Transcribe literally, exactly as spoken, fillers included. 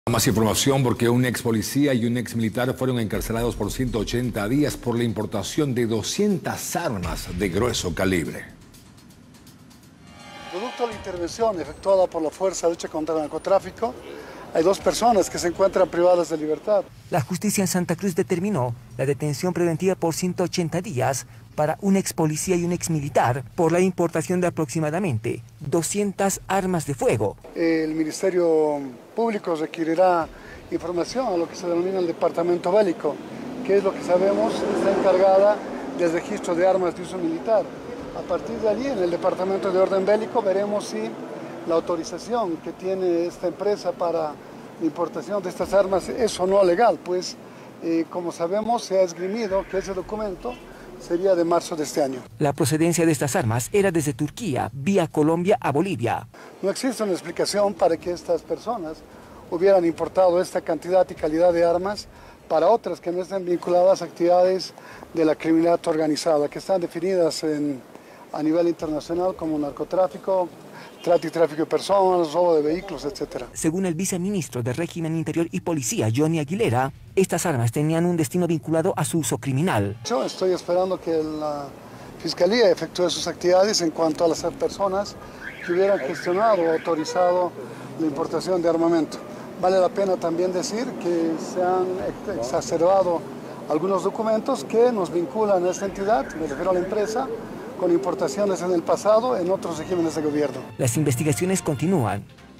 Más información porque un ex policía y un ex militar fueron encarcelados por ciento ochenta días por la importación de doscientas armas de grueso calibre. Producto de la intervención efectuada por la Fuerza de Lucha contra el Narcotráfico, hay dos personas que se encuentran privadas de libertad. La justicia en Santa Cruz determinó la detención preventiva por ciento ochenta días para un ex policía y un ex militar por la importación de aproximadamente doscientas armas de fuego. El Ministerio Público requerirá información a lo que se denomina el Departamento Bélico, que es lo que sabemos está encargada del registro de armas de uso militar. A partir de allí, en el Departamento de Orden Bélico, veremos si la autorización que tiene esta empresa para la importación de estas armas es o no legal, pues eh, como sabemos se ha esgrimido que ese documento sería de marzo de este año. La procedencia de estas armas era desde Turquía, vía Colombia a Bolivia. No existe una explicación para que estas personas hubieran importado esta cantidad y calidad de armas para otras que no estén vinculadas a actividades de la criminalidad organizada, que están definidas en, a nivel internacional como narcotráfico, trata y tráfico de personas, robo de vehículos, etcétera. Según el viceministro de Régimen Interior y Policía, Johnny Aguilera, estas armas tenían un destino vinculado a su uso criminal. Yo estoy esperando que la Fiscalía efectúe sus actividades en cuanto a las personas que hubieran gestionado o autorizado la importación de armamento. Vale la pena también decir que se han exacerbado algunos documentos que nos vinculan a esta entidad, me refiero a la empresa, con importaciones en el pasado en otros regímenes de gobierno. Las investigaciones continúan.